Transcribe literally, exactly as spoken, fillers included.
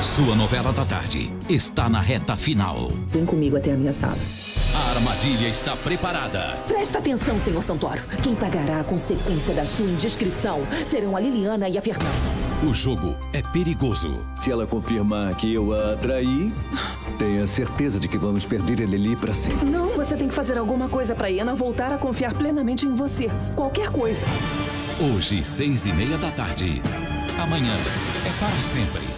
sua novela da tarde está na reta final. Vem comigo até a minha sala. A armadilha está preparada. Presta atenção, senhor Santoro. Quem pagará a consequência da sua indiscrição serão a Liliana e a Fernanda. O jogo é perigoso. Se ela confirmar que eu a atraí, tenha certeza de que vamos perder a Lili para sempre. Não, você tem que fazer alguma coisa para Iana voltar a confiar plenamente em você. Qualquer coisa. Hoje, seis e meia da tarde. Amanhã é para sempre.